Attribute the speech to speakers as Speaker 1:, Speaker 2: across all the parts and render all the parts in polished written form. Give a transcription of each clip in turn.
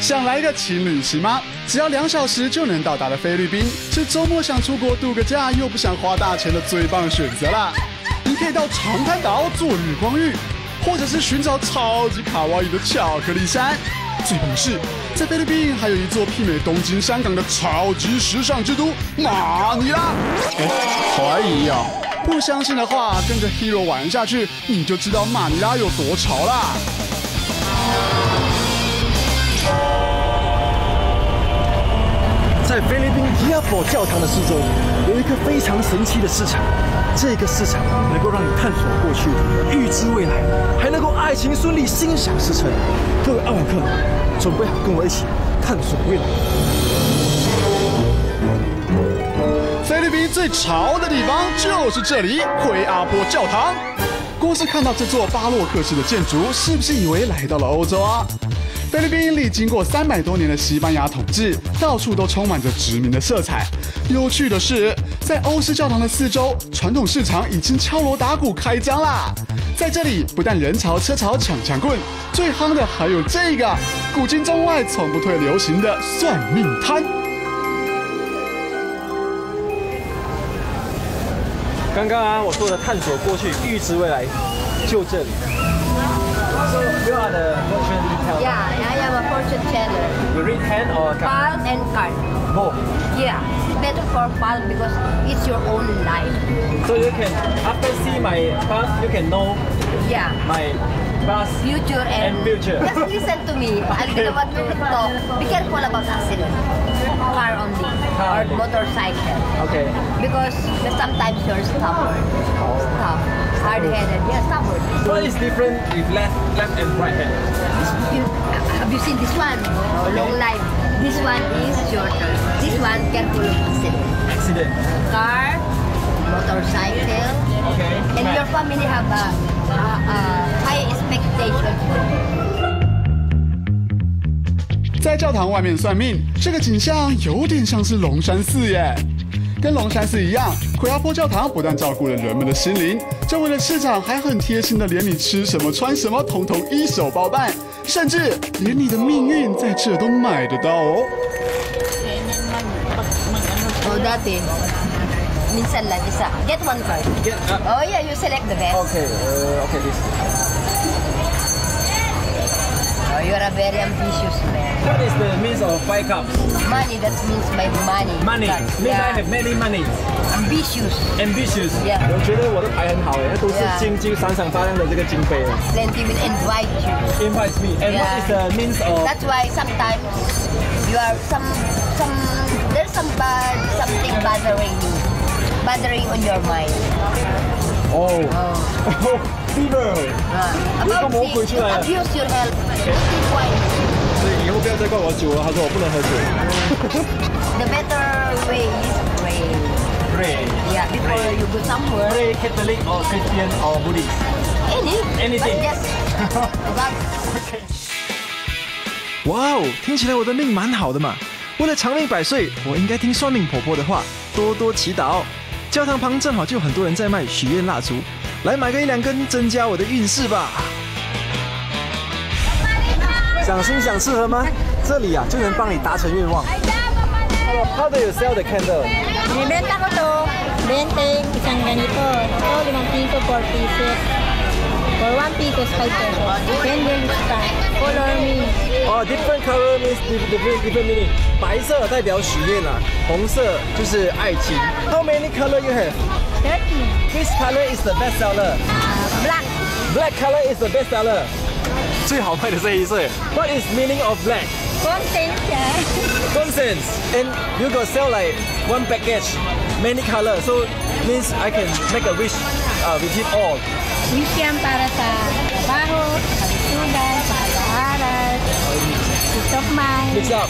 Speaker 1: 想来个轻旅行吗？只要2小时就能到达的菲律宾，是周末想出国度个假又不想花大钱的最棒选择啦！你可以到长滩岛做日光浴，或者是寻找超级卡哇伊的巧克力山。最棒的是，在菲律宾还有一座媲美东京、香港的超级时尚之都马尼拉。怀疑啊？不相信的话，跟着 Hero 玩下去，你就知道马尼拉有多潮啦！
Speaker 2: 在菲律宾吉亚佛教堂的四周，有一个非常神奇的市场。这个市场能够让你探索过去，预知未来，还能够爱情顺利，心想事成。各位爱玩客，准备好跟我一起探索未来。
Speaker 1: 菲律宾最潮的地方就是这里——奎阿波教堂。光是看到这座巴洛克式的建筑，是不是以为来到了欧洲啊？菲律宾历经过300多年的西班牙统治，到处都充满着殖民的色彩。有趣的是，在欧式教堂的四周，传统市场已经敲锣打鼓开张啦。在这里，不但人潮车潮抢抢棍，最夯的还有这个古今中外从不退流行的算命摊。
Speaker 2: 刚刚我说的探索过去，预知未来，就这里。So you are the fortune teller.
Speaker 3: Yeah, I am a fortune teller.
Speaker 2: You read hand or card?
Speaker 3: Palm and card.
Speaker 2: Both.
Speaker 3: Yeah, better for palm because it's your own life.
Speaker 2: So you can, after see my past, you can know
Speaker 3: Yeah.
Speaker 2: my past
Speaker 3: Future
Speaker 2: and future.
Speaker 3: Just listen to me. I'm gonna want to talk. Be careful about accident. Car only.
Speaker 2: Car
Speaker 3: Or
Speaker 2: only.
Speaker 3: motorcycle.
Speaker 2: Okay.
Speaker 3: Because sometimes you're stubborn. Stop. Hard-headed. Yeah, stubborn.
Speaker 2: What is different with left and right hand?
Speaker 3: Have you seen this one? Long life. This one is shorter. This one, careful of accident.
Speaker 2: Accident.
Speaker 3: Car, motorcycle.
Speaker 2: Okay.
Speaker 3: And your family have a high expectation for you.
Speaker 1: 在教堂外面算命，这个景象有点像是龙山寺耶。跟龙山寺一样，奎阿波教堂不但照顾了人们的心灵，周围的市场还很贴心的，连你吃什么穿什么，统统一手包办，甚至连你的命运在这都买得到哦。
Speaker 3: Oh, dati. Minsan lang isa. Get one card. Oh yeah, you select the best.
Speaker 2: Okay. Okay, this.
Speaker 3: Oh, you're a very ambitious man.
Speaker 2: What is the means of 5 cups?
Speaker 3: Money, that means by money.
Speaker 2: Money.
Speaker 3: Card.
Speaker 2: Means I
Speaker 3: Yeah.
Speaker 2: have many money.
Speaker 3: Ambitious.
Speaker 2: Ambitious.
Speaker 3: Yeah.
Speaker 2: 我觉得我的牌很好耶，都是
Speaker 3: Yeah.
Speaker 2: 金金闪闪发亮的这个金杯。
Speaker 3: Plenty will invite you.
Speaker 2: Invites me. And what is the means of?
Speaker 3: That's why sometimes you are there's something bothering on your mind.
Speaker 2: Oh. Fever.
Speaker 3: About
Speaker 2: 魔鬼
Speaker 3: this,
Speaker 2: 出
Speaker 3: you
Speaker 2: 来了。
Speaker 3: abuse your health. Keep quiet.
Speaker 2: 所以以后不要再怪我酒了，他说我不能喝酒。
Speaker 3: The better way is pray.
Speaker 2: Pray.
Speaker 3: Yeah, before you go somewhere.
Speaker 2: Pray Catholic or Christian or Buddhist. Anything.
Speaker 3: But yes. God.
Speaker 4: 哇哦，听起来我的命蛮好的嘛！为了长命百岁，我应该听算命婆婆的话，多多祈祷。教堂旁正好就有很多人在卖许愿蜡烛，来买个1-2根，增加我的运势吧。
Speaker 2: 想心想适合吗？这里啊就能帮你达成愿望。How do you sell the candle?
Speaker 5: Binibenta ko to, 20, isang ganito. Ito, 5 piso, 4 pieces. For 1 piso, 5 pesos. Depende sa color means.
Speaker 2: Oh, different color means different meaning. 白色代表许愿啊，红色就是爱情。How many color you have?
Speaker 5: 30.
Speaker 2: Which color is the best seller?
Speaker 5: Black.
Speaker 2: Black color is the best seller. 最好卖的这一色。What is meaning of black?
Speaker 5: Content siya.
Speaker 2: Nonsense. And you go sell like one package, many color. So means I can make a wish with it all.
Speaker 5: Wish yan para sa trabaho, sa kalusugan, sa pag-aaral, peace of mind.
Speaker 2: Mix up.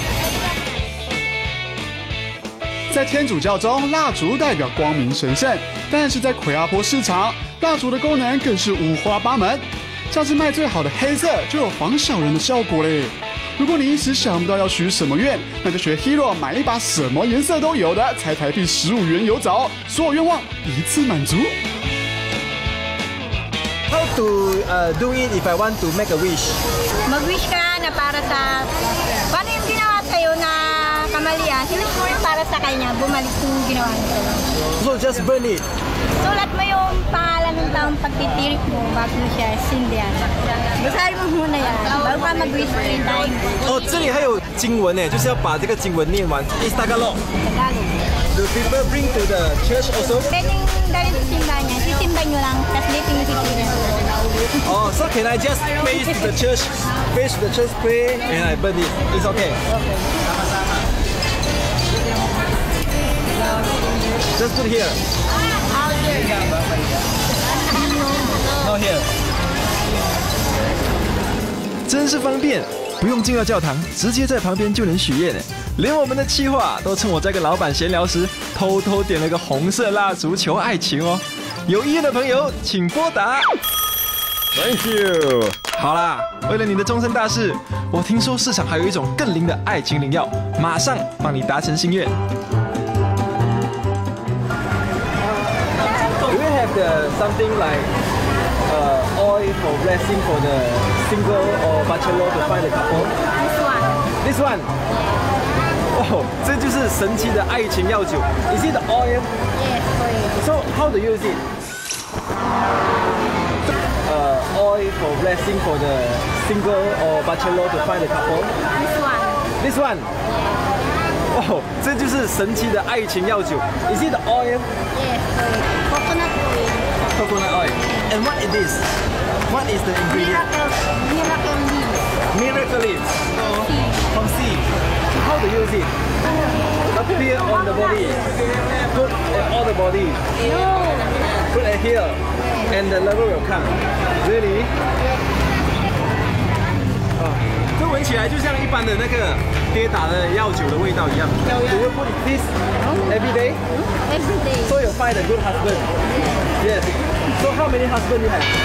Speaker 1: 在天主教中，蜡烛代表光明神圣，但是在奎阿波市场，蜡烛的功能更是五花八门。像是卖最好的黑色，就有防小人的效果嘞。如果你一时想不到要许什么愿，那就学 Hero 买一把什么颜色都有的，才台币15元有找，所有愿望一次满足。
Speaker 2: How to do it if I want to make a wish?
Speaker 5: Mag-wish ka na para sa... Paano yung ginawa sa'yo na kamalian? Sinulit mo yung para sa kanya, bumalik yung ginawa nito.
Speaker 2: So just burn it.
Speaker 5: Sulat mo yung pangalan ng taong pagtitirik mo bago mo siya sindihan. Basahin mo muna yan. Bago ka mag-wish mo rin tayo.
Speaker 2: 哦，这里还有经文呢，就是要把这个经文念完。Is Tagalog.
Speaker 5: Tagalog.
Speaker 2: Do people bring to the church also?
Speaker 5: Pwedeng dalhin sa simbahan niya. Sisimbahan nyo lang, tapos dito nyo titirin.
Speaker 2: Oh, so can I just face the church, pray, and I burn it? It's okay. Just put here. Not here.
Speaker 4: 真是方便，不用进到教堂，直接在旁边就能许愿呢。连我们的企划都趁我在跟老板闲聊时，偷偷点了个红色蜡烛求爱情哦。有意愿的朋友请拨打。Thank you。好啦，为了你的终身大事，我听说市场还有一种更灵的爱情灵药，马上帮你达成心愿。
Speaker 2: Do you have something like oil for blessing for the single or bachelor to find a couple?
Speaker 5: This one.
Speaker 2: This one. 哦，这就是神奇的爱情药酒。Is it the oil?
Speaker 5: Yes, oil.
Speaker 2: So how to use it? Oil for blessing for the single or bachelor to find a couple.
Speaker 5: This one.
Speaker 2: This one. 哦，这就是神奇的爱情药酒。Is it the oil?
Speaker 5: Yes, oil. Coconut oil.
Speaker 2: Coconut oil. And what is this? What is the ingredient?
Speaker 5: Miracle leaves.
Speaker 2: Miracle leaves. From sea. How to use it? Appear on the body. Put at all the body.
Speaker 5: No.
Speaker 2: Put it here. And the level will come. Really? 这闻起来就像一般的那个跌打的药酒的味道一样。Do you put this every day?
Speaker 5: Every day.
Speaker 2: So you find a good husband. Yes. So how many husbands you have?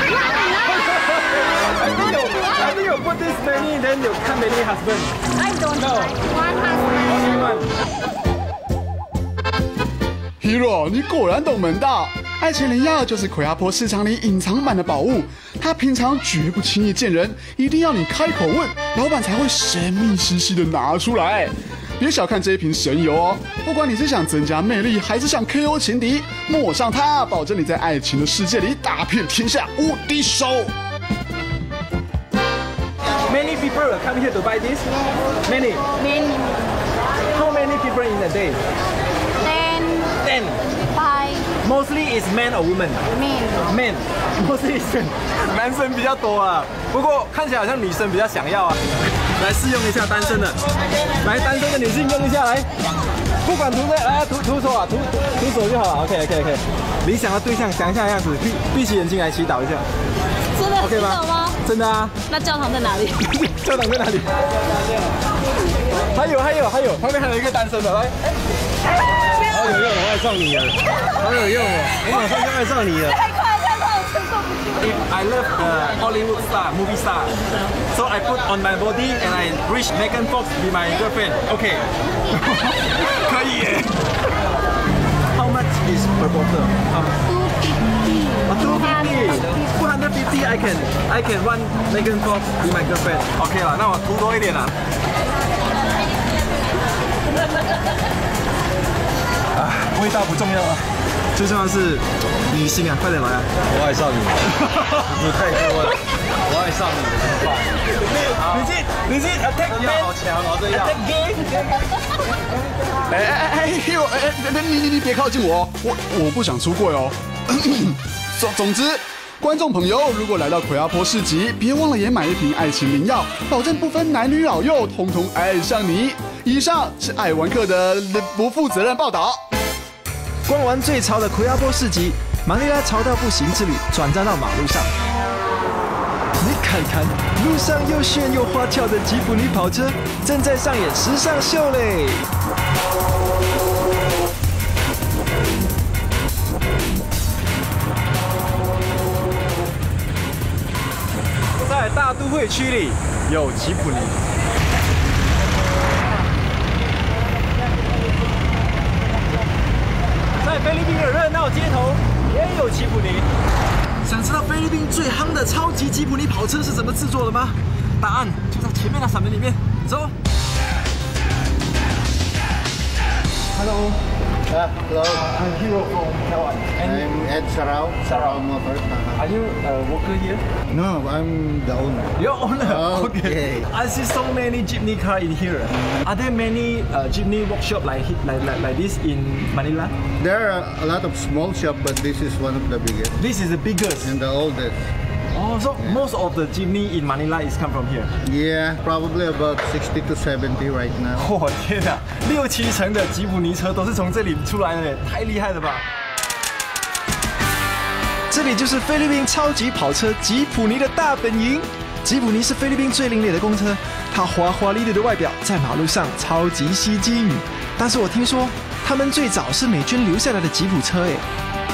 Speaker 2: I think you put this many, then you count many husbands.
Speaker 5: I don't
Speaker 2: No.
Speaker 5: like one husband.
Speaker 2: Only one.
Speaker 1: Hero，你果然懂门道。爱情灵药就是葵阿坡市场里隐藏版的宝物，它平常绝不轻易见人，一定要你开口问，老板才会神秘兮兮的拿出来。别小看这一瓶神油哦，不管你是想增加魅力，还是想 KO 情敌，抹上它，保证你在爱情的世界里打遍天下无敌手。
Speaker 2: Many people will come here to buy this. Many.
Speaker 5: Many.
Speaker 2: How many people in a day?
Speaker 5: 10.
Speaker 2: 10.
Speaker 5: 5.
Speaker 2: Mostly is men or women?
Speaker 5: Men.
Speaker 2: Men. Mostly is men. 男生比较多啊，不过看起来好像女生比较想要啊。来试用一下单身的，来单身的女性用一下来，不管涂在来涂手啊，涂手就好了。OK。理想的对象想一下样子，闭起眼睛来祈祷一下。
Speaker 6: 真的
Speaker 2: OK 吗？真的啊。
Speaker 6: 那教堂在哪里？
Speaker 2: 教堂在哪里？还有，旁边还有一个单身的，来。好有用，我爱上你了，好有用哦，我马上就爱上你了。
Speaker 5: 太快了，我承受不住。
Speaker 2: If I love Hollywood star, movie star, so I put on my body and I wish Megan Fox be my girlfriend. Okay. 可以耶。How much is per bottle? 250. 250. I can want Megan Fox be my girlfriend. OK 了，那我涂多一点啦。味道不重要啊，最重要的是女性啊，快点来啊！我爱上你，你太多了，我爱上你的情况。你是 attack man， 好强哦，这样。
Speaker 1: Hero， 你别靠近我，我不想出柜哦。总之，观众朋友，如果来到葵阿坡市集，别忘了也买一瓶爱情灵药，保证不分男女老幼，统统爱上你。以上是爱玩客的不负责任报道。
Speaker 4: 逛完最潮的葵阿坡市集，马尼拉潮到不行之旅转战到马路上。你看看，路上又炫又花俏的吉普尼跑车正在上演时尚秀嘞！
Speaker 2: 在大都会区里有吉普尼。在菲律宾的热闹街头也有吉普尼。
Speaker 4: 想知道菲律宾最夯的超级吉普尼跑车是怎么制作的吗？答案就在前面那扇门里面，走。Hello.
Speaker 7: Hello.
Speaker 4: I'm Hero from Taiwan.
Speaker 7: I'm Ed Sarao Motors.
Speaker 4: Are you a worker here?
Speaker 7: No, I'm the owner.
Speaker 4: Your owner.
Speaker 7: Okay.
Speaker 4: I see so many jeepney car in here. Are there many jeepney workshop like this in Manila?
Speaker 7: There are a lot of small shops, but this is one of the biggest
Speaker 4: This is the biggest.
Speaker 7: and the oldest.
Speaker 4: Oh, so most of the jeepney in Manila is come from here.
Speaker 7: Yeah, probably about 60 to 70 right now.
Speaker 4: 我天哪，6-7成的吉普尼车都是从这里出来的，太厉害了吧！这里就是菲律宾超级跑车吉普尼的大本营。吉普尼是菲律宾最另类的公车，它花花绿绿的外表在马路上超级吸睛。但是我听说，他们最早是美军留下来的吉普车，哎。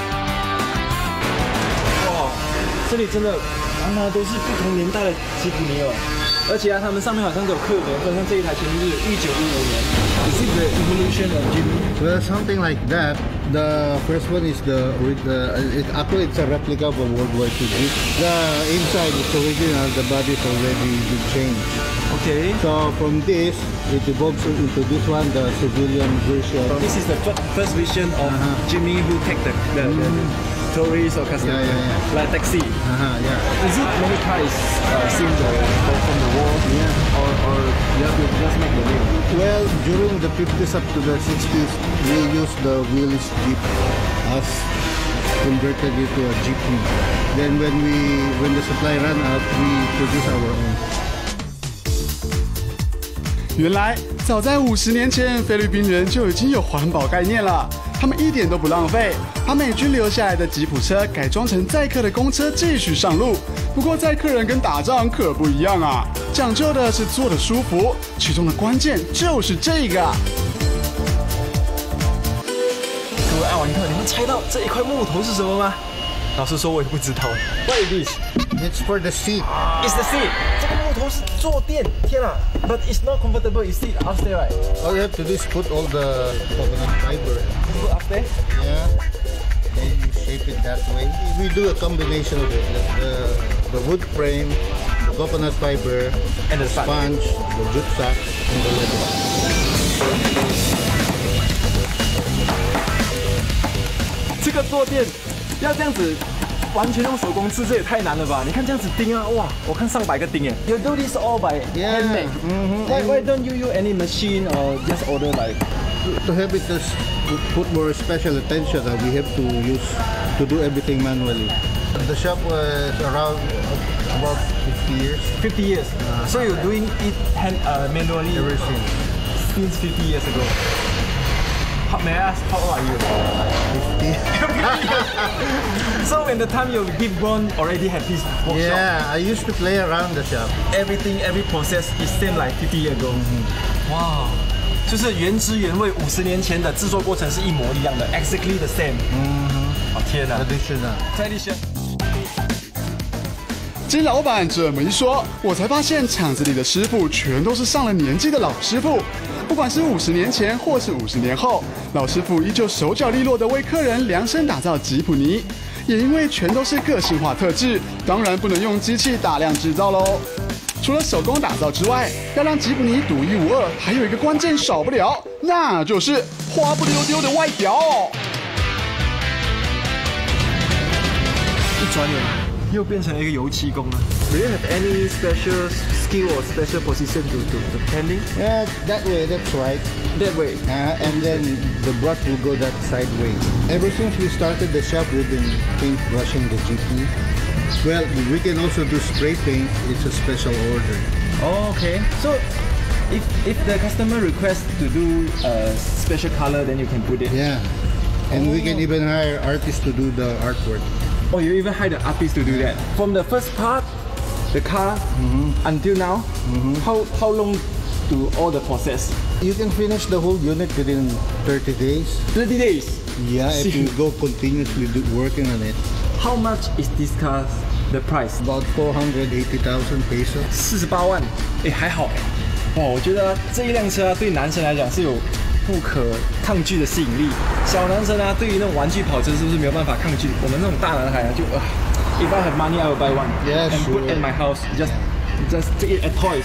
Speaker 4: 哇，这里真的常常都是不同年代的吉普尼哦。而且啊，他们上面好像都有刻年份，像这一台前面就是1955年。Is it the evolution of Jeepney?
Speaker 7: Well, something like that. The first one is actually it's a replica of a World War II Jeep. The inside is original, the body is already been changed.
Speaker 4: Okay.
Speaker 7: So from this, it evolves into this one, the civilian version.
Speaker 4: This is the first vision of Jeepney who take the tourists or customers, like taxi.
Speaker 7: Yeah.
Speaker 4: Is it many cars seen from the war?
Speaker 7: Yeah.
Speaker 4: Or you have to just make the wheel?
Speaker 7: Well, during the 50s up to the 60s, we used the wheelless Jeep as converted it to a jeepney. Then when the supply ran out, we produce our own.
Speaker 1: 原来早在50年前，菲律宾人就已经有环保概念了。他们一点都不浪费，把美军留下来的吉普车改装成载客的公车继续上路。不过载客人跟打仗可不一样啊，讲究的是坐得舒服，其中的关键就是这个。
Speaker 4: 各位爱玩客，你们猜到这一块木头是什么吗？老实说，我也不知道。What is this?
Speaker 7: It's for the seat.
Speaker 4: It's the seat. 这个木头是坐垫，天啊 ！But it's not comfortable. You sit upstairs, right?
Speaker 7: All you have to do is put all the coconut fiber.
Speaker 4: Put upstairs.
Speaker 7: Yeah. Then you shape it that way. We do a combination of it. The wood frame, the coconut fiber,
Speaker 4: And the
Speaker 7: sponge, the jute sack, and the leather.
Speaker 4: 这个坐垫要这样子完全用手工制，这也太难了吧？你看这样子钉啊，哇，我看上百个钉哎。You do this all by handmade. Why don't you use any machine or just order by?
Speaker 7: To have it put more special attention, we have to do everything manually. The shop was around about 50 years.
Speaker 4: 50 years. So you're doing it manually
Speaker 7: Ever since
Speaker 4: 50 years ago. May I ask how old are you? 50. So when the time you give born already have this workshop.
Speaker 7: Yeah, I used to play around the shop.
Speaker 4: Every process is same like 50 years ago. Wow. 就是原汁原味，50年前的制作过程是一模一样的 ，exactly the same。哦天哪！
Speaker 7: Traditional.
Speaker 4: Tradition。
Speaker 1: 经老板这么一说，我才发现厂子里的师傅全都是上了年纪的老师傅。不管是50年前或是50年后，老师傅依旧手脚利落地为客人量身打造吉普尼。也因为全都是个性化特质，当然不能用机器大量制造喽。除了手工打造之外，要让吉普尼独一无二，还有一个关键少不了，那就是花不溜丢的外表。
Speaker 4: 一转眼又变成了一个油漆工了。Do you have any special skill or special position to painting?
Speaker 7: Yeah, that way, that's right.
Speaker 4: That way.
Speaker 7: And then the brush will go that side way. Ever since we started the shop, we've been paint brushing the jeepney. Well, we can also do spray paint. It's a special order.
Speaker 4: Oh, okay. So if the customer requests to do a special color, then you can put it.
Speaker 7: Yeah. And we can even hire artists to do the artwork.
Speaker 4: Oh, you even hire the artist to do that. From the first part, the car, until now, how long do all the process?
Speaker 7: You can finish the whole unit within 30 days.
Speaker 4: 30 days.
Speaker 7: Yeah, if you go continuously working on it.
Speaker 4: How much is this car? The price?
Speaker 7: About 480,000 pesos.
Speaker 4: 48万，哎，还好哎。哇，我觉得这一辆车啊，对男生来讲是有不可抗拒的吸引力。小男生啊，对于那种玩具跑车是不是没有办法抗拒？我们那种大男孩啊，就 If I have money, I will buy one.
Speaker 7: Yeah,
Speaker 4: and
Speaker 7: sure.
Speaker 4: put in my house. Just take it as toys.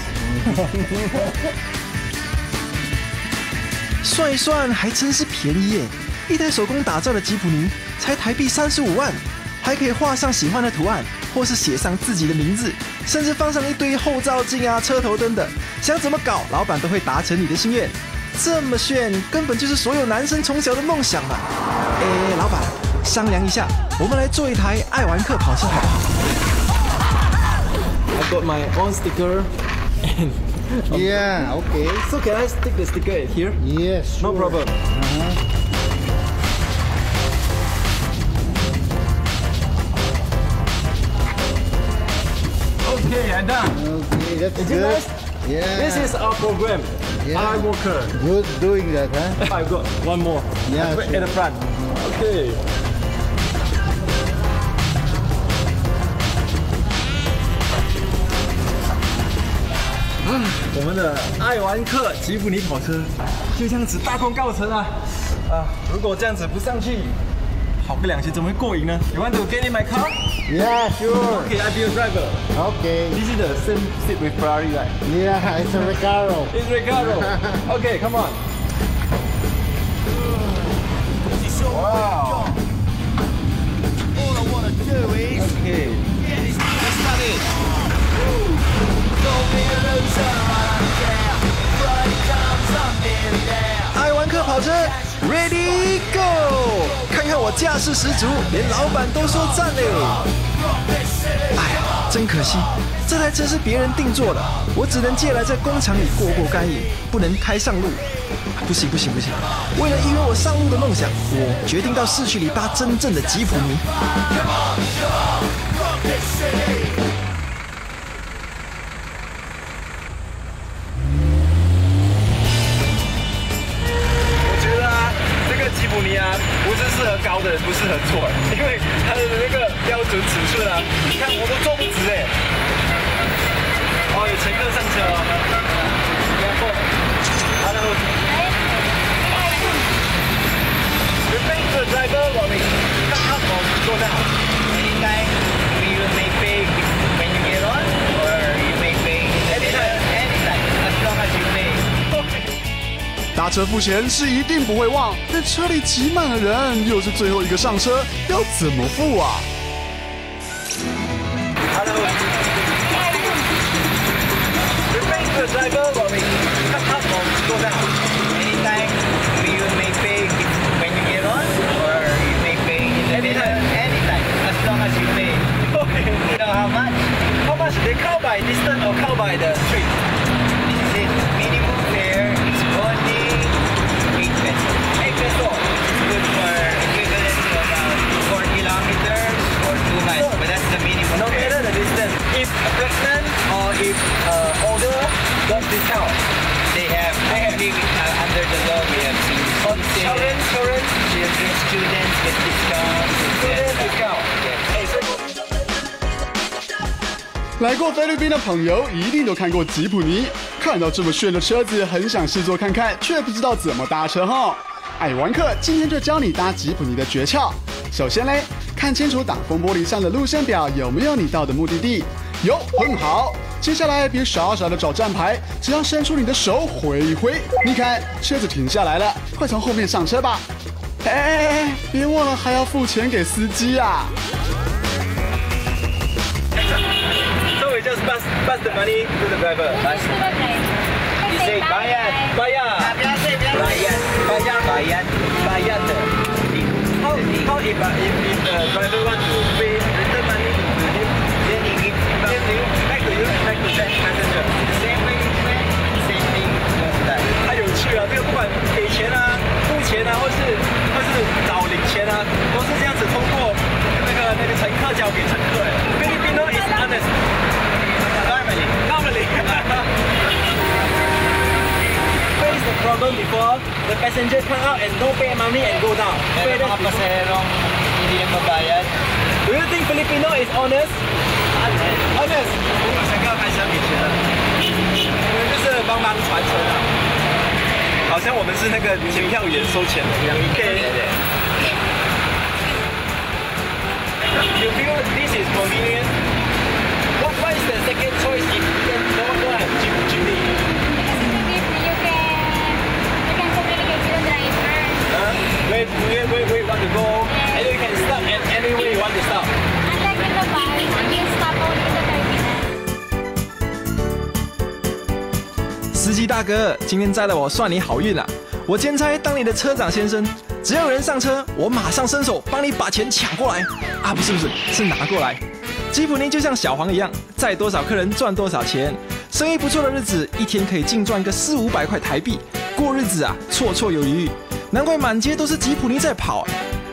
Speaker 4: 算一算，还真是便宜耶！一台手工打造的吉普尼才台币35万，还可以画上喜欢的图案，或是写上自己的名字，甚至放上一堆后照镜啊、车头灯的，想怎么搞，老板都会达成你的心愿。这么炫，根本就是所有男生从小的梦想嘛！哎，老板，商量一下，我们来做一台爱玩客跑车好不好？ I got my own sticker. And
Speaker 7: Yeah, okay.
Speaker 4: so can I stick the sticker here?
Speaker 7: Yes,
Speaker 4: No
Speaker 7: sure.
Speaker 4: problem. Okay, I'm done.
Speaker 7: Okay, that's
Speaker 4: Is it
Speaker 7: good.
Speaker 4: nice?
Speaker 7: Yeah.
Speaker 4: This is our program.
Speaker 7: Yeah.
Speaker 4: I Walker.
Speaker 7: Good doing that, huh?
Speaker 4: I got one more.
Speaker 7: Yeah,
Speaker 4: I put
Speaker 7: sure.
Speaker 4: at the front. Okay. 我们的爱玩客吉普尼跑车就这样子大功告成啊！如果这样子不上去，跑个2圈怎么会过瘾呢 ？You want to get in my car?
Speaker 7: Yeah, sure.
Speaker 4: Okay, I'll be your driver.
Speaker 7: Okay.
Speaker 4: This is the same seat with Ferrari, right?
Speaker 7: Yeah, it's a Recaro.
Speaker 4: It's Ricardo. Okay, come on. Wow. Okay. 爱玩客跑车 ，Ready Go！ 看看我架势十足，连老板都说赞嘞。哎呀，真可惜，这台车是别人定做的，我只能借来在工厂里过过干瘾，不能开上路。不行，为了因为我上路的梦想，我决定到市区里搭真正的吉普尼。吉普尼啊，不是适合高的人，不适合坐，因为它的那个标准尺寸啊，你看我都坐不直哎。哦，有乘客上车哦。然后，Hello。Repeat the driver for me. Come up or go down.
Speaker 8: Anytime you may pay when you get on, or you may pay anytime, as long as you pay.
Speaker 1: 搭车付钱是一定不会忘，但车里挤满了人，又是最后一个上车，要怎么付啊
Speaker 4: Hello. Repeat the driver for me. Come up or go down.
Speaker 8: Anytime you may pay when you get on, or you may pay anytime, as long as you pay.
Speaker 4: Okay.
Speaker 8: You know how much?
Speaker 4: How much? They count by distance or count by the trip?
Speaker 8: This is minimum fare. It's only 8 pesos. 8 pesos. It's good for equivalent to about 4 kilometers or 2 miles. But that's the minimum
Speaker 4: No
Speaker 8: fare.
Speaker 4: matter the distance. If pregnant or if older, don't discount.
Speaker 8: They have under the law we have seen
Speaker 4: Children,
Speaker 8: students get discounts.
Speaker 4: student discount.
Speaker 8: Yes.
Speaker 1: 来过菲律宾的朋友一定都看过吉普尼，看到这么炫的车子，很想试坐看看，却不知道怎么搭车哈。爱玩客今天就教你搭吉普尼的诀窍。首先嘞，看清楚挡风玻璃上的路线表有没有你到的目的地，有，很好。接下来别傻傻的找站牌，只要伸出你的手挥一挥，你看车子停下来了，快从后面上车吧。哎，别忘了还要付钱给司机啊。
Speaker 4: So we just pass the money to the driver.
Speaker 8: You say bayad.
Speaker 4: Bayar.
Speaker 8: Bayad.
Speaker 4: How if the driver want to pay return money to him,
Speaker 8: Then he give
Speaker 4: back to that passenger.
Speaker 8: same way you went, same thing goes back.
Speaker 4: 太有趣了，这个不管给钱啊、付钱啊，或是找领钱啊，都是这样子通过那个乘客交给乘客。Filipino is honest. Normally. Face the problem before the passenger come out and don't pay money and go down.
Speaker 8: Pero mga pasaherong hindi na mabayad.
Speaker 4: Do you think Filipino is honest? Honest. 我乘客开车给钱了，我们就是帮忙传承啊，好像我们是那个检票员收钱的一样。对。
Speaker 8: You feel this is convenient? What is the second choice if you don't have jeepney?
Speaker 5: You can communicate with the driver.
Speaker 8: Where you want to go, and you can stop at anywhere you want to stop.
Speaker 5: Unlike in the bus, you stop only in the terminal.
Speaker 4: 司机大哥，今天载了我，算你好运啊！我兼差当你的车长先生，只要有人上车，我马上伸手帮你把钱抢过来啊！不是，是拿过来。吉普尼就像小黄一样，载多少客人赚多少钱。生意不错的日子，一天可以净赚个400-500块台币，过日子啊绰绰有余。难怪满街都是吉普尼在跑。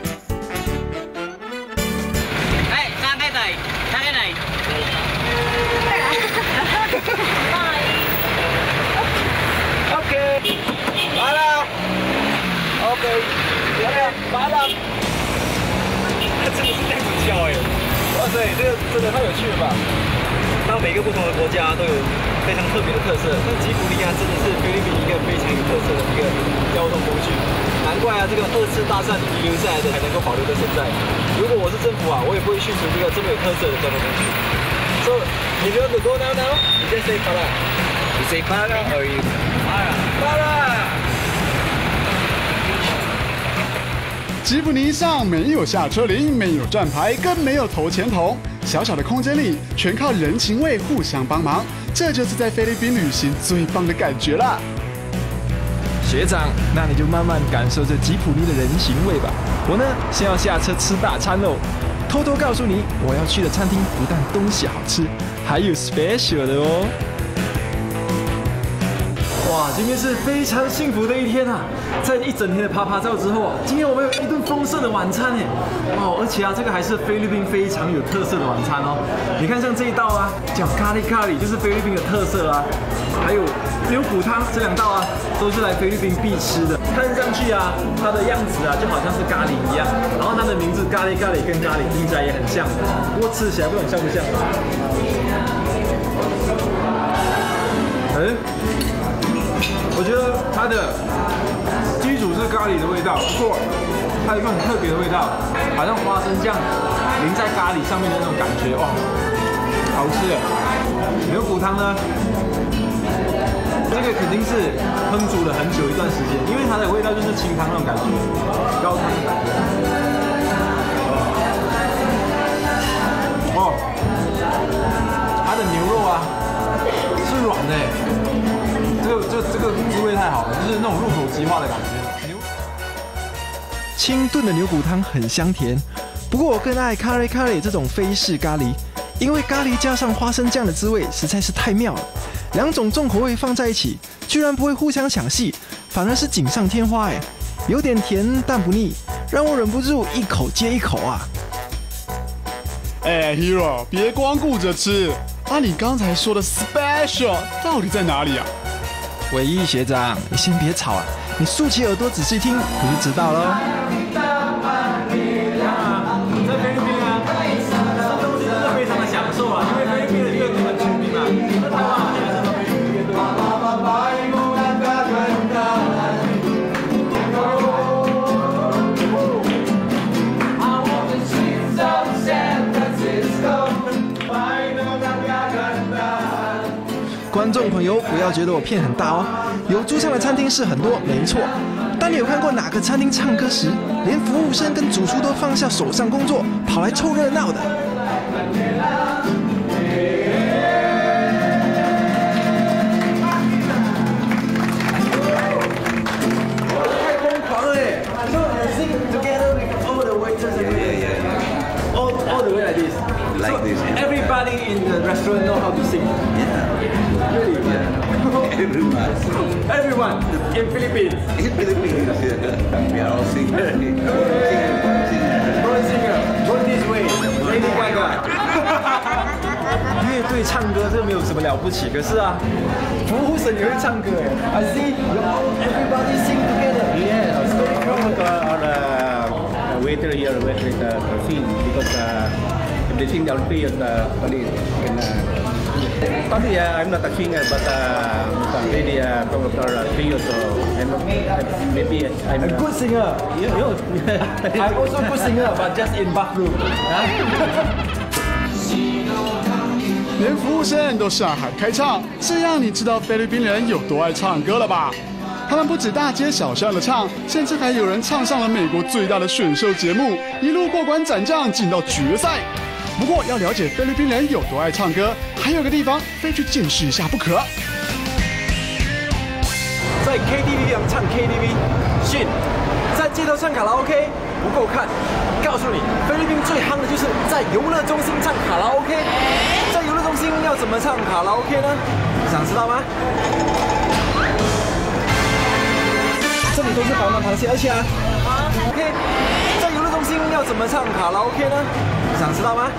Speaker 8: 哎，打开来。OK， 完了。OK， 完了。他真的是这样子叫哎！哇塞，这个真的太有趣了吧！它每个不同的国家都有非常特别的特色，但吉普尼啊，真的是菲律宾一个非常有特色的一个交通工具。难怪啊，这个2次大战遗留下来的还能够保留到现在。如果我是政府啊，我也不会去除这个这么有特色的交通工具。So, if you want to go now, you just say para. You say para or you para.
Speaker 1: 吉普尼上没有下车铃，没有站牌，更没有投钱筒。小小的空间里，全靠人情味互相帮忙，这就是在菲律宾旅行最棒的感觉啦。
Speaker 4: 学长，那你就慢慢感受这吉普尼的人情味吧。我呢，先要下车吃大餐喽。偷偷告诉你，我要去的餐厅不但东西好吃，还有 special 的哦。哇，今天是非常幸福的一天啊！在一整天的趴趴照之后啊，今天我们有一顿丰盛的晚餐耶！哦，而且啊，这个还是菲律宾非常有特色的晚餐哦。你看，像这一道啊，叫咖喱咖喱，就是菲律宾的特色啊。还有牛骨汤，这2道啊，都是来菲律宾必吃的。看上去啊，它的样子啊，就好像是咖喱一样。然后它的名字咖喱咖喱跟咖喱听起来也很像，不过吃起来不懂像不像。我觉得它的基础是咖喱的味道，不过它有一种很特别的味道，好像花生酱淋在咖喱上面的那种感觉，哇，好吃耶！牛骨汤呢，这个肯定是烹煮了很久一段时间，因为它的味道就是清汤那种感觉，高汤的感觉。哦，它的牛肉啊是软的耶。这个滋味太好了，就是那种入口即化的感觉。清炖的牛骨汤很香甜，不过我更爱咖喱咖喱这种菲式咖喱，因为咖喱加上花生酱的滋味实在是太妙了。2种重口味放在一起，居然不会互相抢戏，反而是锦上添花哎，有点甜但不腻，让我忍不住一口接一口啊！
Speaker 1: 哎 ，Hero， 别光顾着吃，你刚才说的 special 到底在哪里啊？
Speaker 4: 唯一学长，你先别吵啊，你竖起耳朵仔细听，你就知道喽。在菲律宾啊，吃东西真的非常的享受啊，因为菲律宾的热度很出名啊，那台湾好像也是都比菲律宾多。观众朋友，不要觉得我片很大哦，有驻唱的餐厅是很多，没错。但你有看过哪个餐厅唱歌时，连服务生跟主厨都放下手上工作，跑来凑热闹的？太疯狂了耶！ So sing together with all the waiters and all the way like this.
Speaker 9: Like
Speaker 4: so
Speaker 9: this. Yeah.
Speaker 4: Everybody in the restaurant know how to sing.
Speaker 9: Yeah.
Speaker 4: Really?
Speaker 9: Everyone.
Speaker 4: Everyone in Philippines.
Speaker 9: In Philippines, we are all singers.
Speaker 4: Born singer, born this way, Lady Gaga. 乐队唱歌这没有什么了不起，可是啊，服务生也会唱歌哎。I see everybody sing together.
Speaker 10: Yeah, it's very common to our waiter here with the cuisine because if they sing, they'll pay us the money. Sorry, I'm not a singer, but maybe from 3 years old. Maybe I'm
Speaker 2: A good singer. I'm also a good singer, but just in bathroom.
Speaker 1: 连服务生都上海开唱，这样你知道菲律宾人有多爱唱歌了吧？他们不止大街小巷的唱，甚至还有人唱上了美国最大的选秀节目，一路过关斩将进到决赛。不过要了解菲律宾人有多爱唱歌，还有个地方非去见识一下不可。
Speaker 2: 在 KTV 上唱 KTV， 信；在街头唱卡拉 OK 不够看。告诉你，菲律宾最夯的就是在游乐中心唱卡拉 OK。在游乐中心要怎么唱卡拉 OK 呢？想知道吗？这里都是白芒螃蟹，而且OK， 在游乐中心要怎么唱卡拉 OK 呢？想知道吗？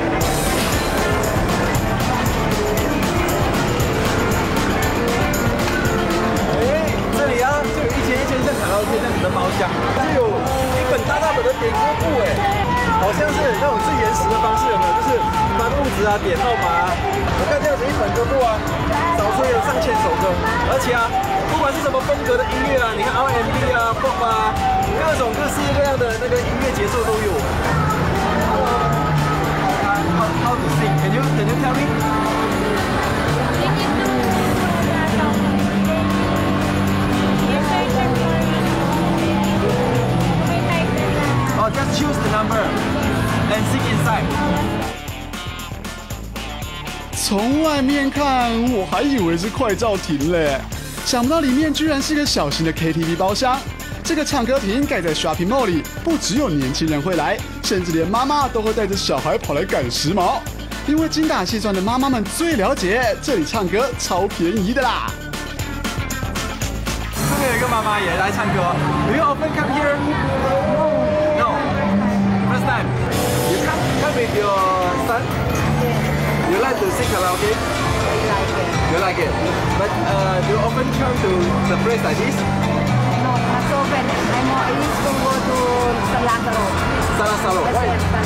Speaker 2: 这里啊，就有一间像卡拉 OK 这样子的包厢，就有一本大本的点歌簿好像是那种最原始的方式，有没有？就是翻簿子啊，点号码啊。我看这样子一本歌簿啊，少说有上千首歌，而且啊，不管是什么风格的音乐啊，你看 R&B 啊、Pop 啊，各种各式各样的那个音乐节奏都有。How to sing? Can you tell me? Oh, just choose the number and sing inside.
Speaker 1: 从外面看，我还以为是快照亭嘞，想不到里面居然是个小型的 KTV 包厢。这个唱歌亭盖在 Shopping Mall 里，不只有年轻人会来，甚至连妈妈都会带着小孩跑来赶时髦。因为精打细算的妈妈们最了解，这里唱歌超便宜的啦。
Speaker 2: 这边有一个妈妈也来唱歌。Do you often come here? No. First time. You come with your son? You like to sing karaoke? You like it. But do you often come to the place like this?
Speaker 3: No, not so often. I used to go to Salasalo.
Speaker 2: Salasalo. Why?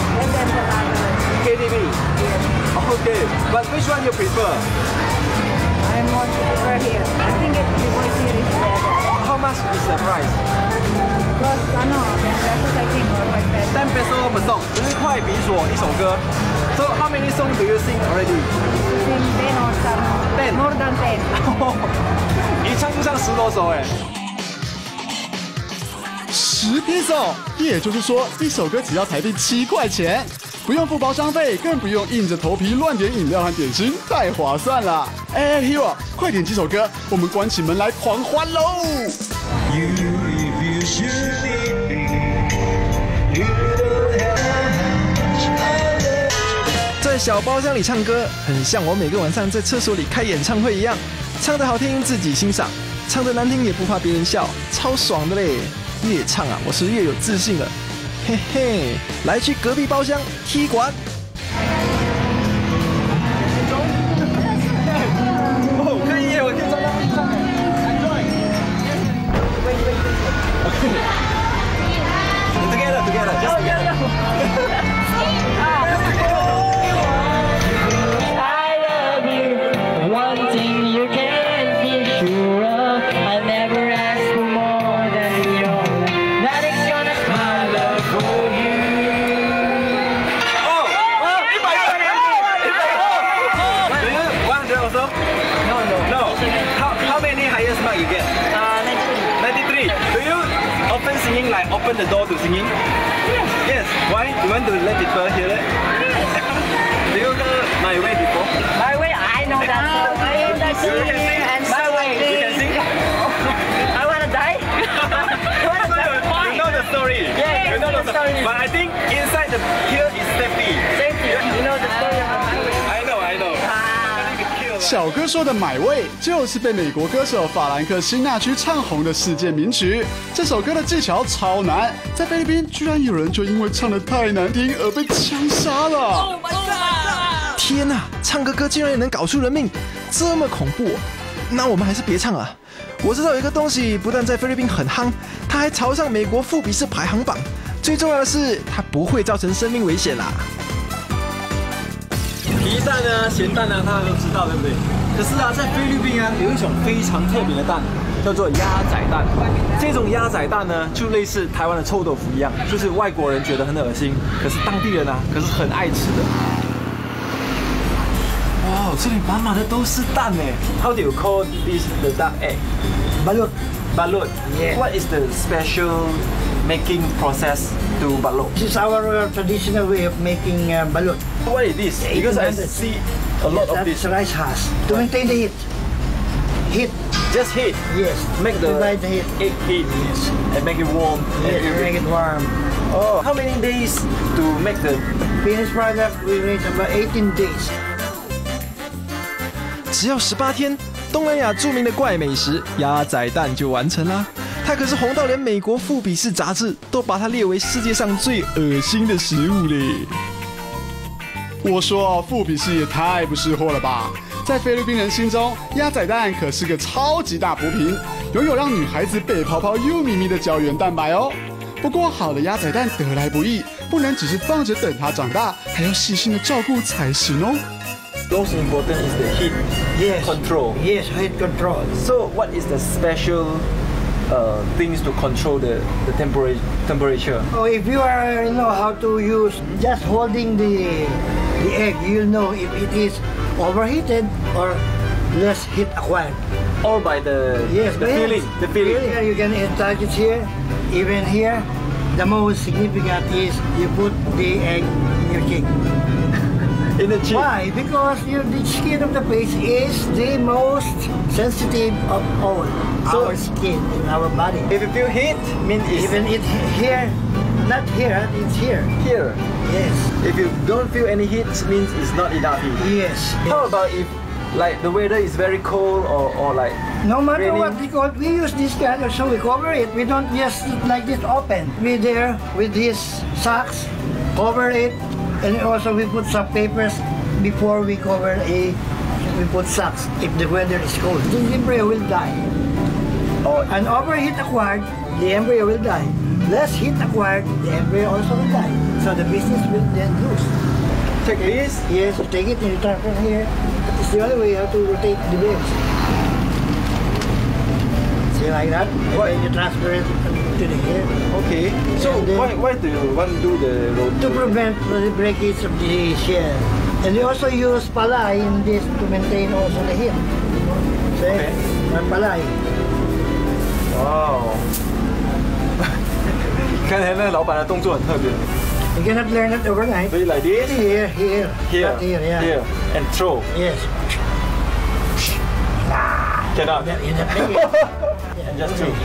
Speaker 2: KTV. Okay. But which one you prefer?
Speaker 3: I want to prefer here. I think the voice here is better.
Speaker 2: How much is the price?
Speaker 3: Because, 10 pesos I think or 5 pesos.
Speaker 2: 10 pesos per song. 10块比索一首歌。So how many songs do you sing already?
Speaker 3: Sing 10 or some.
Speaker 2: 10.
Speaker 3: More than 10.
Speaker 2: 一唱就唱10多首哎。
Speaker 1: 10 peso， 也就是说一首歌只要台币7块钱，不用付包厢费，更不用硬着头皮乱点饮料和点心，太划算了。哎 ，Hero， 快点几首歌，我们关起门来狂欢喽！
Speaker 4: 在小包厢里唱歌，很像我每个晚上在厕所里开演唱会一样，唱得好听自己欣赏，唱得难听也不怕别人笑，超爽的嘞！越唱啊，我是越有自信了，嘿嘿，来去隔壁包厢踢馆。
Speaker 2: 哦，可以耶，我可以站到地上。Together, just together.
Speaker 11: I love you. One thing you can be sure of, I never ask for more than you. Nothing's gonna smile up for you.
Speaker 2: Oh, 100 also? No. How many highest mark you get? 93. Do you often singing like open the door to singing? Yes. Why? You want to let people hear it? Do you know My Way before?
Speaker 11: My way, I know that song. I know that
Speaker 2: You
Speaker 11: song.
Speaker 2: can sing?
Speaker 11: And my way.
Speaker 2: You can sing?
Speaker 11: I wanna die.
Speaker 2: You know the story.
Speaker 11: Yeah,
Speaker 2: you know the story. But I think inside the here is safety.
Speaker 11: Safety. You know the story of my way.
Speaker 2: I know.
Speaker 1: 小哥说的《买位》就是被美国歌手法兰克辛纳区唱红的世界名曲。这首歌的技巧超难，在菲律宾居然有人就因为唱得太难听而被枪杀了。
Speaker 11: Oh my god！
Speaker 4: 天哪，唱个歌竟然也能搞出人命，这么恐怖哦！那我们还是别唱了。我知道有一个东西不但在菲律宾很夯，它还朝上美国富比士排行榜。最重要的是，它不会造成生命危险啦。
Speaker 2: 皮蛋啊、咸蛋啊，大家都知道，对不对？可是啊，在菲律宾啊，有一种非常特别的蛋，叫做鸭仔蛋。这种鸭仔蛋呢，就类似台湾的臭豆腐一样，就是外国人觉得很恶心，可是当地人啊，可是很爱吃的。哇，这里满满的都是蛋呢。How do you call this the duck egg?
Speaker 12: Balut.
Speaker 2: Balut.
Speaker 12: Yeah.
Speaker 2: What is the special making process to balut?
Speaker 12: This is our traditional way of making balut.
Speaker 2: What is this? Because I see a lot of this.
Speaker 12: That's rice husk. To maintain the heat. Heat.
Speaker 2: Just heat?
Speaker 12: Yes.
Speaker 2: Make the
Speaker 12: provide the heat.
Speaker 2: Egg heat.
Speaker 12: Yes.
Speaker 2: And make it warm.
Speaker 12: Yes, make it warm.
Speaker 2: Oh, how many days to make the
Speaker 12: finished product? We need about 18 days.
Speaker 4: 只要18天，东南亚著名的怪美食鸭仔蛋就完成啦。它可是红到连美国富比士杂志都把它列为世界上最恶心的食物嘞。
Speaker 1: 我说富比士也太不识货了吧！在菲律宾人心中，鸭仔蛋可是个超级大补品，拥有让女孩子背泡泡又咪咪的胶原蛋白哦。不过好的鸭仔蛋得来不易，不能只是放着等它长大，还要细心的照顾才行哦。
Speaker 2: Most important is the heat control.
Speaker 12: Yes, heat control.
Speaker 2: So what is the special things to control the temperature?
Speaker 12: Oh, if you know how to use just holding the egg, you'll know if it is overheated or less heat acquired.
Speaker 2: All by the feeling. The feeling.
Speaker 12: Here you can attach it here, even here. The most significant is you put the egg in your cheek.
Speaker 2: In the cheek?
Speaker 12: Why? Because the skin of the face is the most sensitive of all our skin in our body.
Speaker 2: If you feel heat, means
Speaker 12: even it here, not here, it's here.
Speaker 2: Here?
Speaker 12: Yes.
Speaker 2: If you don't feel any heat, means it's not enough heat.
Speaker 12: Yes.
Speaker 2: How about if like the weather is very cold or like
Speaker 12: no matter
Speaker 2: raining?
Speaker 12: what, because we use this kind of, so we cover it. We don't just like this open. We there with these socks, cover it. And also we put some papers before we cover we put socks if the weather is cold. The embryo will die. Oh. And overheat acquired, the embryo will die. Less heat acquired, the embryo also will die. So the business will then lose.
Speaker 2: Take this?
Speaker 12: Yes, take it and you transfer here. It's the only way you have to rotate the waves. See like that? And you transfer it to the here.
Speaker 2: Okay. So why do you want to do the road?
Speaker 12: To prevent the breakage of the shell. And we also use palay in this to maintain also the heat. See? Okay. Palay.
Speaker 2: Wow. 看起来那个老板的动作很特別。
Speaker 12: You cannot learn it overnight.
Speaker 2: So you like this?
Speaker 12: Here.
Speaker 2: Here.
Speaker 12: Yeah.
Speaker 2: Here. And throw.
Speaker 12: Yes.
Speaker 2: Cannot. And just throw.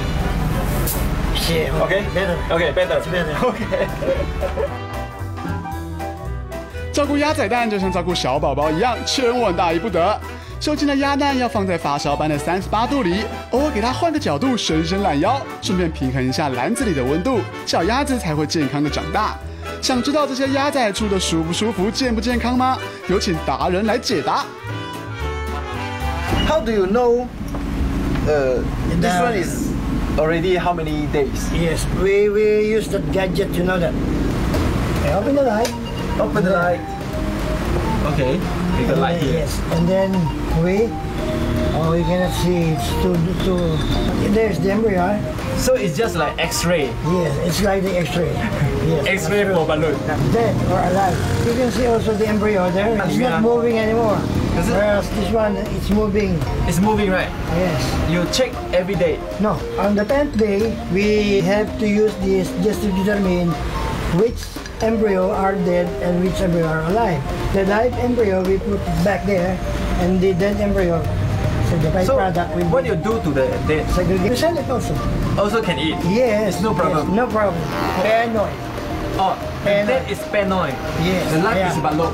Speaker 2: Okay.
Speaker 12: Better.
Speaker 2: Okay. Better.
Speaker 12: It's better.
Speaker 2: Okay.
Speaker 1: 照顾鸭仔蛋就像照顾小宝宝一样，千万大意不得。收进的鸭蛋要放在发烧般的38度里，偶尔给它换个角度伸伸懒腰，顺便平衡一下篮子里的温度，小鸭子才会健康的长大。想知道这些鸭仔住的舒不舒服、健不健康吗？有请达人来解答。
Speaker 2: How do you know this one is already how many days?
Speaker 12: Yes, we use that gadget to know that. Okay, open the light.
Speaker 2: Open the light. Okay. Take the light here.
Speaker 12: Yes, and then you cannot see. It's there's the embryo.
Speaker 2: So it's just like X-ray.
Speaker 12: Yes, it's like the X-ray. Yes.
Speaker 2: X-ray for balloon.
Speaker 12: Dead or alive. You can see also the embryo there. It's not moving anymore. Whereas this one, it's moving.
Speaker 2: It's moving, right?
Speaker 12: Yes.
Speaker 2: You check every day?
Speaker 12: No. On the 10th day, we have to use this just to determine which embryo are dead and which embryo are alive. The live embryo we put back there, and the dead embryo, so the byproduct we
Speaker 2: what do you do to the dead?
Speaker 12: Segregate. We sell it also.
Speaker 2: Also can eat?
Speaker 12: Yes.
Speaker 2: It's no problem?
Speaker 12: Yes, no problem. Penoid.
Speaker 2: Oh, the dead is penoid.
Speaker 12: Yes.
Speaker 2: The live is balot.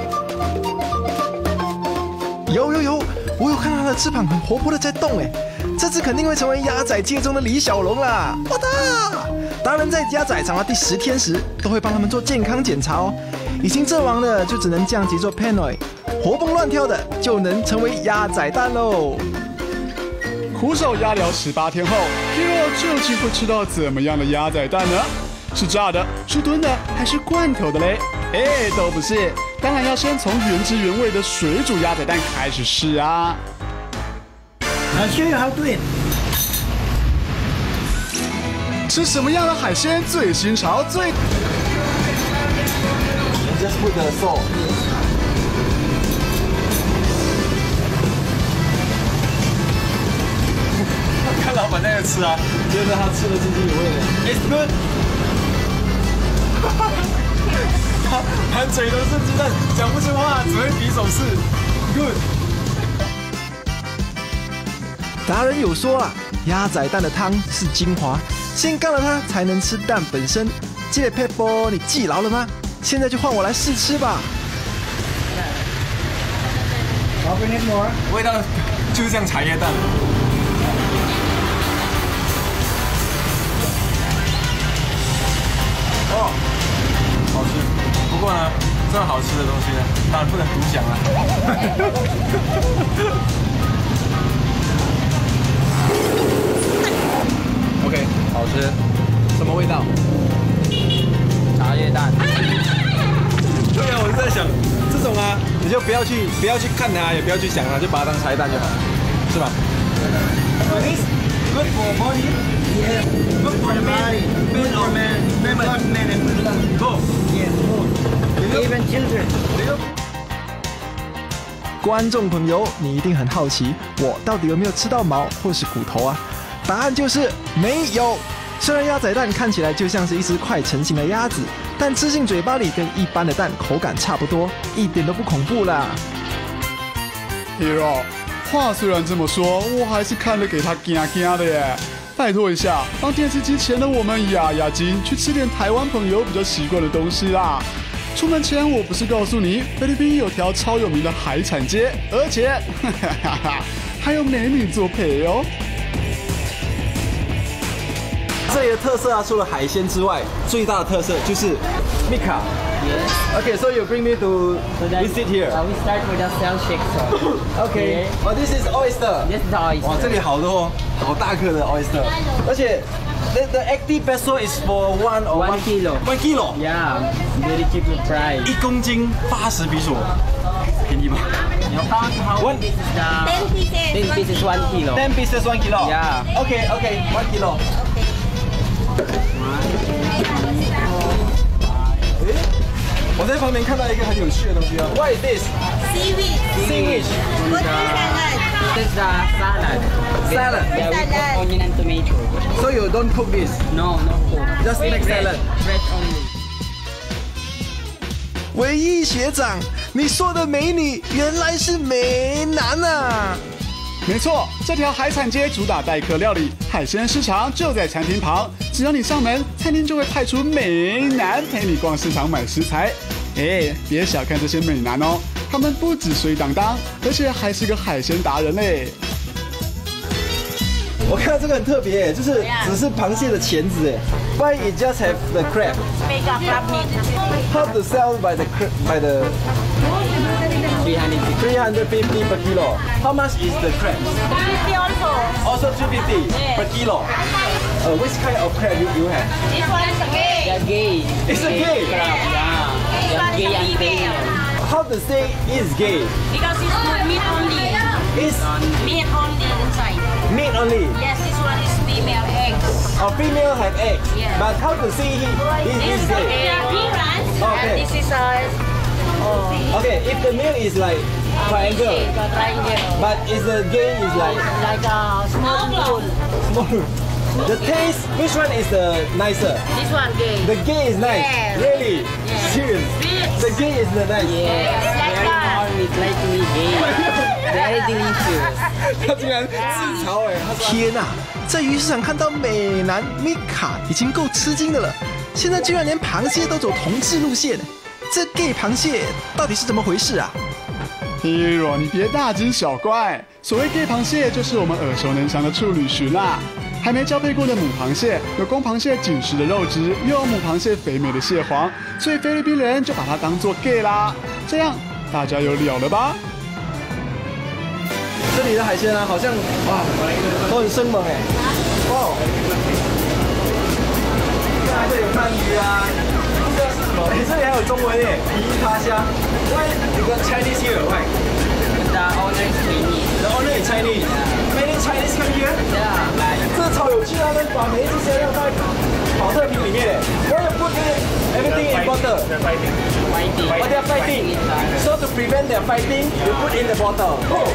Speaker 4: 有，我有看到它的翅膀很活泼的在动哎，这只肯定会成为鸭仔界中的李小龙啦！哇哒！达人在鸭仔长到第10天时，都会帮他们做健康检查哦。已经阵亡的就只能降级做 penoid， 活蹦乱跳的就能成为鸭仔蛋喽。
Speaker 1: 苦守鸭寮18天后 ，Hero 究竟会吃到怎么样的鸭仔蛋呢？是炸的、是炖的，还是罐头的嘞？都不是， 当然要先从原汁原味的水煮鸭仔蛋开始试啊。
Speaker 12: I'll show you how to eat.
Speaker 1: 吃什么样的海鲜最新潮最
Speaker 2: Just put the salt. 看老板在那吃啊，觉得他吃的津津有味的。It's good. 满嘴都是鸡蛋，讲不出话，只会比手势。Good.
Speaker 4: 达人有说啊，鸭仔蛋的汤是精华，先干了它才能吃蛋本身。这个撇步你记牢了吗？现在就换我来试吃吧。
Speaker 12: Open it more.
Speaker 2: 味道就是像茶叶蛋。哦，好吃。不过呢，这么好吃的东西呢，当然不能独享了。OK， 好吃。什么味道？茶叶蛋。对啊，我就在想，这种啊，你就不要去看它，也不要去想它，就把它当茶叶蛋就好，是吧
Speaker 12: This good for body. Yes. Good for the body. Good for men. Men and women. Both. Yes, both. Even children.
Speaker 4: 观众朋友，你一定很好奇，我到底有没有吃到毛或是骨头啊？答案就是没有。虽然鸭仔蛋看起来就像是一只快成型的鸭子，但吃进嘴巴里跟一般的蛋口感差不多，一点都不恐怖啦。
Speaker 1: Hero， 话虽然这么说，我还是看了给他惊惊的耶。拜托一下，帮电视机前的我们压压惊，去吃点台湾朋友比较习惯的东西啦。出门前我不是告诉你，菲律宾有条超有名的海产街，而且还有美女做陪哦。
Speaker 2: 这里的特色啊，除了海鲜之外，最大的特色就是 Mika.
Speaker 11: Yes.
Speaker 2: Okay, so you bring me to visit here.
Speaker 11: We start with the shell shake.
Speaker 2: Okay. Oh, this is oyster.
Speaker 11: This is the oyster.
Speaker 2: 哇，这里好多好大颗的 oyster， 而且 the active peso is for one
Speaker 11: kilo.
Speaker 2: 1 kilo.
Speaker 11: Yeah, very cheap price.
Speaker 2: 1公斤80比索，便宜吧
Speaker 11: You count how
Speaker 2: One-
Speaker 11: this is the 10 pieces 1 kilo.
Speaker 2: ？10 pieces 1 kilo.
Speaker 11: Yeah.
Speaker 2: Okay, 1 kilo. 我在旁边看到一个很有趣的东西哦。What is this? Seaweed.
Speaker 11: This is the salad.
Speaker 2: Salad.
Speaker 11: Yeah, we put onion and tomato.
Speaker 2: So you don't cook this?
Speaker 11: No cook.
Speaker 2: Just make salad.
Speaker 11: Fresh only.
Speaker 4: 唯一学长，你说的美女原来是美男啊！
Speaker 1: 没错，这条海产街主打待客料理，海鲜市场就在餐厅旁。只要你上门，餐厅就会派出美男陪你逛市场买食材。哎，别小看这些美男哦，他们不止水当当，而且还是个海鲜达人嘞。
Speaker 2: 我看到这个很特别，就是只是螃蟹的钳子哎。Why it just have the crab?
Speaker 5: Make a crab meat.
Speaker 2: How to sell by the 350 per kilo? How much is the crab?
Speaker 5: 350 also.
Speaker 2: Also 350
Speaker 5: Yes.
Speaker 2: per kilo. Which kind of crab you have?
Speaker 5: This one is a gay.
Speaker 11: They're gay.
Speaker 2: It's a gay.
Speaker 11: Crab, yeah. They're gay and female.
Speaker 2: How to say is gay?
Speaker 5: Because it's good meat only.
Speaker 2: It's
Speaker 5: Meat only inside.
Speaker 2: meat only.
Speaker 5: Yes, this one is female eggs.
Speaker 2: A female have eggs.
Speaker 5: Yeah.
Speaker 2: But how to say he
Speaker 5: This
Speaker 2: is
Speaker 5: is
Speaker 2: gay?
Speaker 5: the appearance.
Speaker 2: Okay.
Speaker 5: And this is a
Speaker 2: Okay, if the male is like triangle,
Speaker 5: triangle.
Speaker 2: but is the gay is like
Speaker 5: Like a small spoon.
Speaker 2: small. The taste, which one is the nicer?
Speaker 5: This one gay.
Speaker 2: The gay is nice.
Speaker 5: Yes.
Speaker 2: Really?
Speaker 5: Yes.
Speaker 2: Serious? The gay is the nice.
Speaker 11: Yes.
Speaker 5: Like
Speaker 11: Very
Speaker 5: that.
Speaker 11: warm, it's like to be gay. Very delicious.
Speaker 2: 他竟然自嘲哎！他说
Speaker 4: 天哪，在鱼市场看到美男米卡已经够吃惊的了，现在居然连螃蟹都走同志路线，这 gay 螃蟹到底是怎么回事啊？
Speaker 1: Hero， 你别大惊小怪，所谓 gay 螃蟹就是我们耳熟能详的处女鲟啦。还没交配过的母螃蟹，有公螃蟹紧实的肉质，又有母螃蟹肥美的蟹黄，所以菲律宾人就把它当作 gay 啦。这样大家有了吧？
Speaker 2: 这里的海鲜啊，好像哇都很生猛哎！哇，这有鳗鱼啊，这是这里还有中文耶，皮卡虾。Why you got Chinese here? Why?
Speaker 8: The owner is Chinese.
Speaker 2: The owner is Chinese. Many Chinese come here.
Speaker 8: Yeah, like.
Speaker 2: 这超有趣，他们把每一只虾料放在保特瓶里面。Why you put everything in bottle?
Speaker 10: They're fighting.
Speaker 8: Fighting.
Speaker 2: Oh, they're fighting. So to prevent their fighting, you put in the bottle. Oh.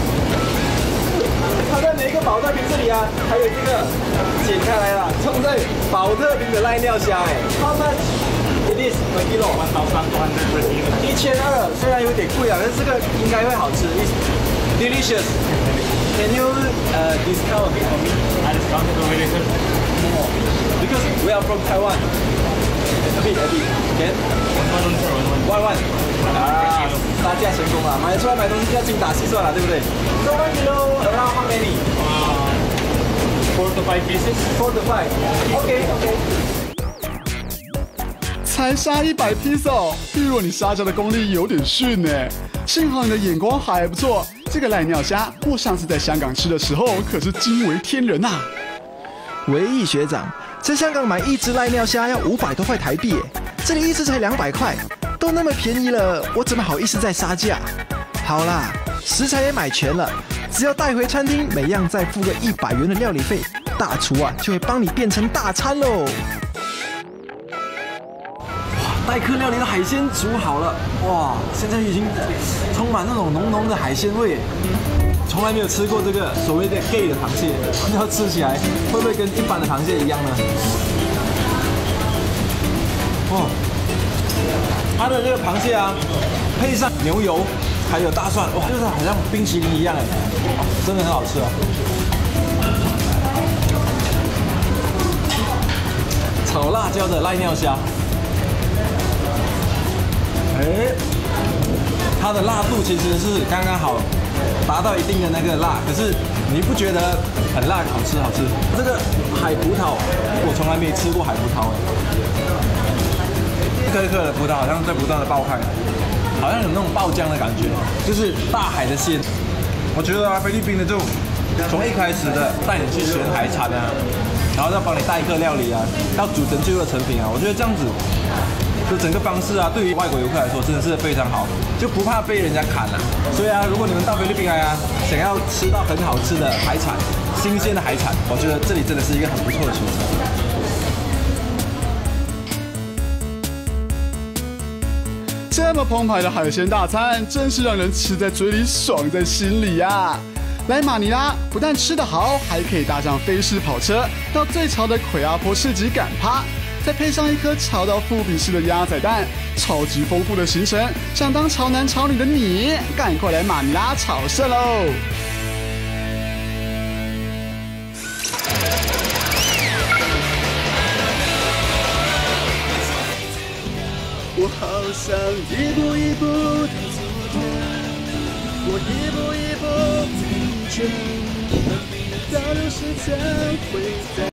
Speaker 2: 它在每一个保特瓶这里啊，还有这个剪开来了，冲在保特瓶的赖尿虾哎。How much it is per kilo?
Speaker 10: 1,200 per kilo.
Speaker 2: 1200，虽然有点贵啊，但是这个应该会好吃。It's delicious. Can you discount a bit for me?
Speaker 10: I discounted already, sir.
Speaker 2: Because we are from Taiwan. A bit. Can? 1,100. 啊，杀价成功了，买出来买东西就要精打细算了，对不对？So 1 kilo around how many?
Speaker 10: 4 to 5 pieces.
Speaker 2: 4 to 5. Okay.
Speaker 1: 才杀100 piece 哦，玉若你杀价的功力有点逊呢。幸好你的眼光还不错，这个赖尿虾我上次在香港吃的时候可是惊为天人呐。
Speaker 4: 维义学长，在香港买一只赖尿虾要500多块台币耶，这里一只才200块，都那么便宜了，我怎么好意思再杀价？好啦，食材也买全了，只要带回餐厅，每样再付个100元的料理费，大厨啊就会帮你变成大餐喽。
Speaker 2: 待客料理的海鲜煮好了，哇，现在已经充满那种浓浓的海鲜味。从来没有吃过这个所谓的 gay 的螃蟹，不知道吃起来会不会跟一般的螃蟹一样呢？哦，它的这个螃蟹啊，配上牛油还有大蒜，哇，就是好像冰淇淋一样哎，真的很好吃啊！炒辣椒的赖尿虾。它的辣度其实是刚刚好，达到一定的那个辣，可是你不觉得很辣，好吃。这个海葡萄，我从来没吃过海葡萄哎，一颗一颗的葡萄好像在不断的爆开，好像有那种爆浆的感觉，就是大海的鲜。我觉得啊，菲律宾的这种从一开始的带你去选海产啊，然后再帮你带客料理啊，到煮成最后的成品啊，我觉得这样子。就整个方式啊，对于外国游客来说真的是非常好，就不怕被人家砍了。所以啊，如果你们到菲律宾来啊，想要吃到很好吃的海产、新鲜的海产，我觉得这里真的是一个很不错的选择。
Speaker 1: 这么澎湃的海鲜大餐，真是让人吃在嘴里，爽在心里呀！来马尼拉不但吃得好，还可以搭上飞狮跑车到最潮的魁阿坡市集赶趴。再配上一颗潮到富比士的鸭仔蛋，超级丰富的行程，想当潮男潮女的你，赶快来马尼拉朝圣喽！
Speaker 13: 我好想一步一步踏出它，我一步一步走前，到有时才会在。